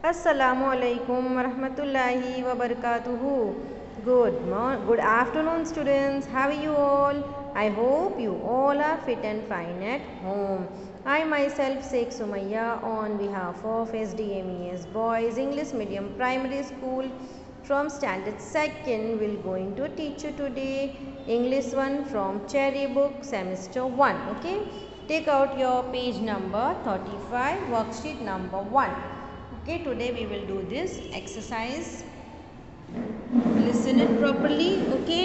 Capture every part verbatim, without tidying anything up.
Assalamualaikum warahmatullahi wabarakatuh. Good morning, good afternoon, students. How are you all? I hope you all are fit and fine at home. I myself, Sheikh Sumaya, on behalf of S D M E S Boys English Medium Primary School from Standard Second, will going to teach you today English one from Cherry Book Semester One. Okay, take out your page number thirty-five, worksheet number one. Okay, today we will do this exercise. Listen it properly. Okay,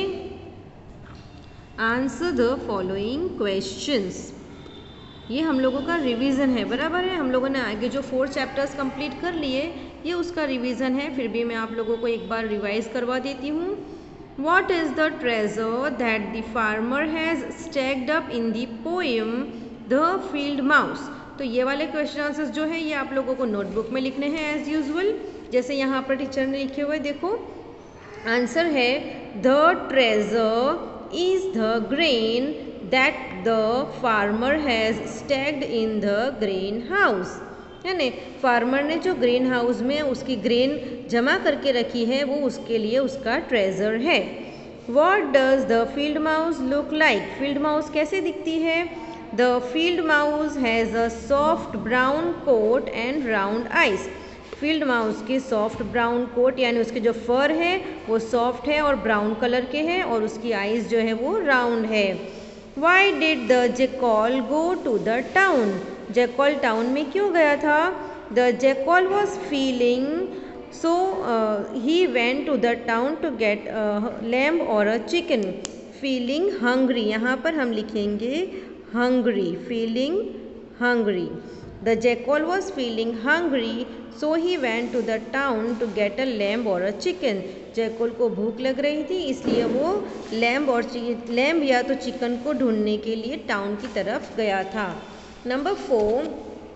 answer the following questions. ये हम लोगों का revision है, बराबर है। हम लोगों ने आगे जो फोर चैप्टर्स कंप्लीट कर लिए, ये उसका रिवीजन है। फिर भी मैं आप लोगों को एक बार रिवाइज करवा देती हूँ. What is the treasure that the farmer has stacked up in the poem The Field Mouse? तो ये वाले क्वेश्चन आंसर्स जो है ये आप लोगों को नोटबुक में लिखने हैं एज यूजुअल, जैसे यहाँ पर टीचर ने लिखे हुए. देखो आंसर है the treasure is the grain that the farmer has stacked in the grain house. है ना, फार्मर ने जो ग्रेन हाउस में उसकी ग्रेन जमा करके रखी है वो उसके लिए उसका ट्रेजर है. What does the field mouse look like? Field mouse कैसे दिखती है? The field mouse has a soft brown coat and round eyes. Field mouse की soft brown coat यानी उसके जो fur है वो soft है और brown कलर के हैं और उसकी eyes जो है वो round है. Why did the jackal go to the town? jackal town में क्यों गया था? The jackal was feeling so uh, he went to the town to get a lamb or a chicken. Feeling hungry, यहाँ पर हम लिखेंगे hungry, feeling hungry. The jackal was feeling hungry, so he went to the town to get a lamb or a chicken. jackal को भूख लग रही थी इसलिए वो lamb और lamb या तो चिकन को ढूंढने के लिए टाउन की तरफ गया था. Number four,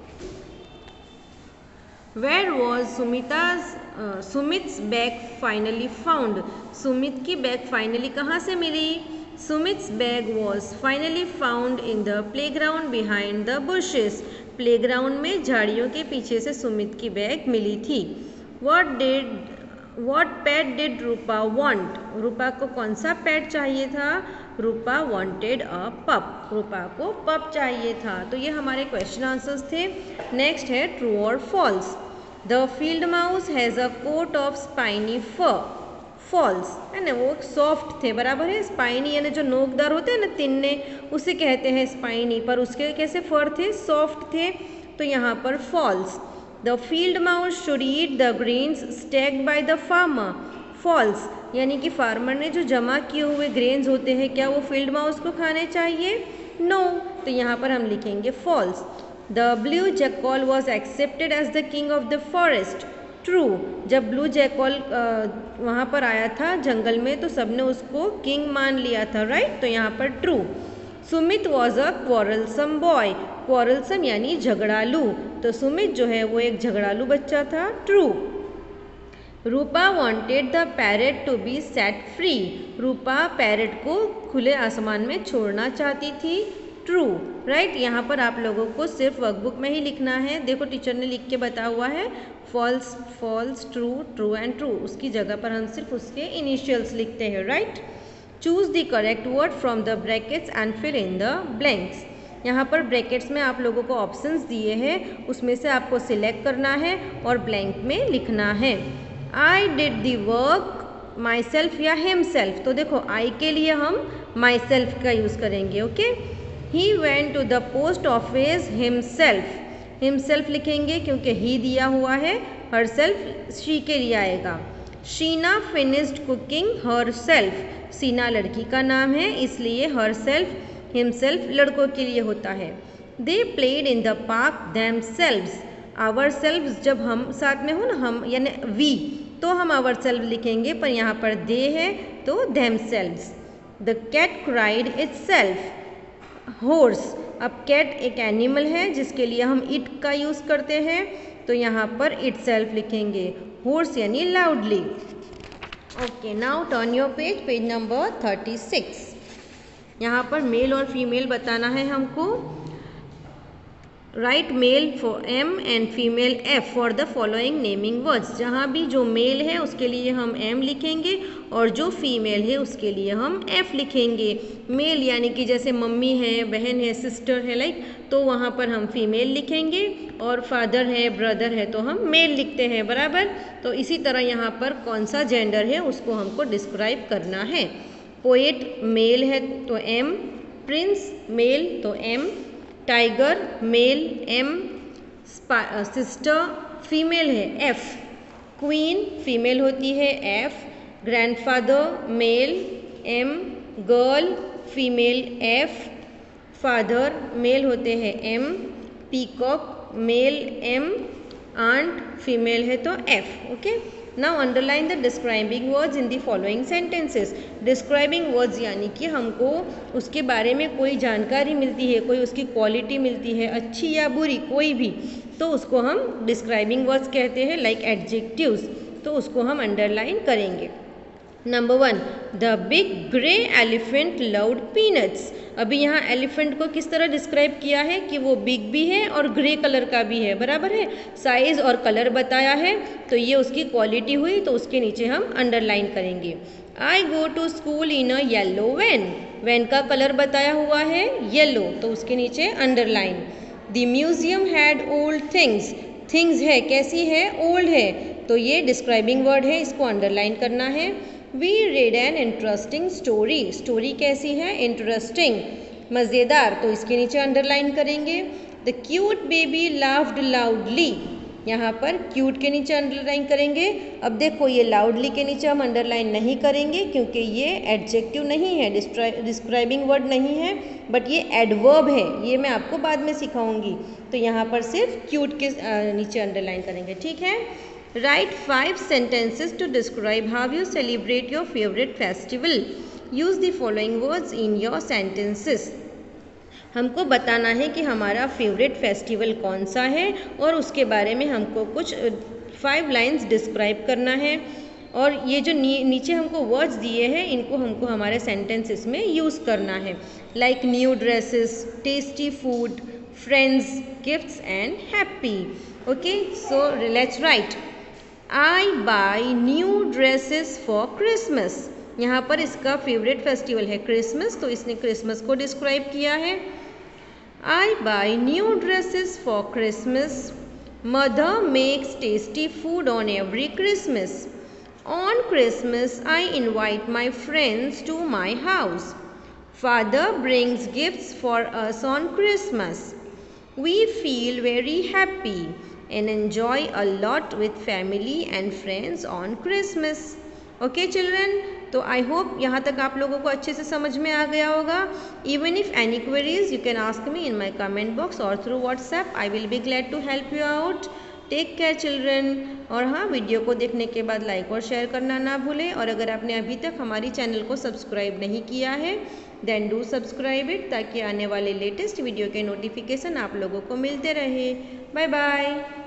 Where was Sumita's uh, Sumit's bag finally found? Sumit की बैग फाइनली कहाँ से मिली? Sumit's bag was finally found in the playground behind the bushes. Playground में झाड़ियों के पीछे से सुमित की बैग मिली थी. What did What pet did Rupa want? रूपा को कौन सा पेट चाहिए था? रूपा wanted a pup. रूपा को पप चाहिए था. तो ये हमारे क्वेश्चन आंसर्स थे. नेक्स्ट है ट्रू और false. The field mouse has a coat of spiny fur. False है ना, वो सॉफ्ट थे, बराबर है. स्पाइनी यानी जो नोकदार होते हैं ना तिन्ने, उसे कहते हैं स्पाइनी, पर उसके कैसे फर थे? सॉफ्ट थे. तो यहाँ पर false. The field mouse should eat the grains stacked by the farmer. False यानी कि फार्मर ने जो जमा किए हुए ग्रेन्स होते हैं क्या वो फील्ड माउस को खाने चाहिए? No no. तो यहाँ पर हम लिखेंगे false. The blue jackal was accepted as the king of the forest. True. जब ब्लू जैकल वहाँ पर आया था जंगल में तो सबने उसको किंग मान लिया था, राइट. तो यहाँ पर true. Sumit was a quarrelsome boy. Quarrelsome यानी झगड़ालू, तो सुमित जो है वो एक झगड़ालू बच्चा था. True. Rupa wanted the parrot to be set free. Rupa parrot को खुले आसमान में छोड़ना चाहती थी. True, right. यहाँ पर आप लोगों को सिर्फ वर्कबुक में ही लिखना है. देखो टीचर ने लिख के बताया हुआ है false, false, true, true and true. उसकी जगह पर हम सिर्फ उसके इनिशियल्स लिखते हैं, right. Choose the correct word from the brackets and fill in the blanks. यहाँ पर ब्रैकेट्स में आप लोगों को ऑप्शंस दिए हैं, उसमें से आपको सिलेक्ट करना है और ब्लैंक में लिखना है. I did the work myself या हिम सेल्फ. तो देखो आई के लिए हम माई सेल्फ का यूज़ करेंगे. Okay. He went to the post office himself. Himself लिखेंगे क्योंकि ही दिया हुआ है. हर सेल्फ शी के लिए आएगा. Sheena finished cooking herself. Sheena लड़की का नाम है इसलिए हर सेल्फ हिमसेल्फ लड़कों के लिए होता है. They played in the park themselves. Ourselves जब हम साथ में हो ना, हम यानी वी, तो हम आवर सेल्फ लिखेंगे, पर यहाँ पर दे है तो themselves. The cat cried itself. Hoarse. अब कैट एक एनिमल है जिसके लिए हम इट का यूज़ करते हैं, तो यहाँ पर इट सेल्फ लिखेंगे. हॉर्स यानी loudly. Okay, now turn your page, page number thirty six. यहाँ पर मेल और फीमेल बताना है हमको. Right male for M and female F for the following naming words. जहाँ भी जो मेल है उसके लिए हम एम लिखेंगे और जो फीमेल है उसके लिए हम एफ लिखेंगे। मेल यानी कि जैसे मम्मी है, बहन है, सिस्टर है, लाइक, तो वहाँ पर हम फीमेल लिखेंगे, और फादर है, ब्रदर है तो हम मेल लिखते हैं, बराबर। तो इसी तरह यहाँ पर कौन सा जेंडर है उसको हमको डिस्क्राइब करना है। पोएट मेल है तो एम, प्रिंस मेल तो M, tiger male M, sister female है एफ, क्वीन फीमेल होती है F, grandfather male M, girl female F, father male होते हैं M, peacock male M, aunt female है तो F. Okay, now underline the describing words in the following sentences. Describing words यानी कि हमको उसके बारे में कोई जानकारी मिलती है, कोई उसकी क्वालिटी मिलती है, अच्छी या बुरी कोई भी, तो उसको हम डिस्क्राइबिंग वर्ड्स कहते हैं, लाइक एडजेक्टिव्स। तो उसको हम अंडरलाइन करेंगे। Number one, the big grey elephant loved peanuts. अभी यहाँ एलिफेंट को किस तरह डिस्क्राइब किया है कि वो बिग भी है और ग्रे कलर का भी है, बराबर है। साइज और कलर बताया है तो ये उसकी क्वालिटी हुई, तो उसके नीचे हम अंडरलाइन करेंगे। I go to school in a yellow van. Van का कलर बताया हुआ है येलो, तो उसके नीचे underline. The museum had old things. Things है कैसी है, ओल्ड है, तो ये डिस्क्राइबिंग वर्ड है, इसको अंडरलाइन करना है। We read an interesting story. Story कैसी है, इंटरेस्टिंग, मज़ेदार, तो इसके नीचे अंडरलाइन करेंगे। The cute baby laughed loudly. यहाँ पर क्यूट के नीचे अंडरलाइन करेंगे। अब देखो ये लाउडली के नीचे हम अंडरलाइन नहीं करेंगे क्योंकि ये एडजेक्टिव नहीं है, डिस्क्राइबिंग वर्ड नहीं है, बट ये एडवर्ब है, ये मैं आपको बाद में सिखाऊंगी। तो यहाँ पर सिर्फ क्यूट के नीचे अंडरलाइन करेंगे, ठीक है। Write five sentences to describe how you celebrate your favorite festival. Use the following words in your sentences. हमको बताना है कि हमारा फेवरेट फेस्टिवल कौन सा है और उसके बारे में हमको कुछ फाइव लाइंस डिस्क्राइब करना है। और ये जो नी, नीचे हमको वर्ड्स दिए हैं इनको हमको हमारे सेंटेंसेस में यूज़ करना है, like new dresses, tasty food, friends, gifts and happy. Okay, so let's write. I buy new dresses for Christmas. यहाँ पर इसका फेवरेट फेस्टिवल है क्रिसमस, तो इसने क्रिसमस को डिस्क्राइब किया है। I buy new dresses for Christmas. Mother makes tasty food on every Christmas. On Christmas I invite my friends to my house. Father brings gifts for us on Christmas. We feel very happy and enjoy a lot with family and friends on Christmas. Okay children, तो I hope यहाँ तक आप लोगों को अच्छे से समझ में आ गया होगा। Even if any queries you can ask me in my comment box or through WhatsApp. I will be glad to help you out. Take care children. और हाँ, वीडियो को देखने के बाद लाइक और शेयर करना ना भूलें। और अगर आपने अभी तक हमारी चैनल को सब्सक्राइब नहीं किया है देन डू सब्सक्राइब इट, ताकि आने वाले लेटेस्ट वीडियो के नोटिफिकेशन आप लोगों को मिलते रहे। Bye bye.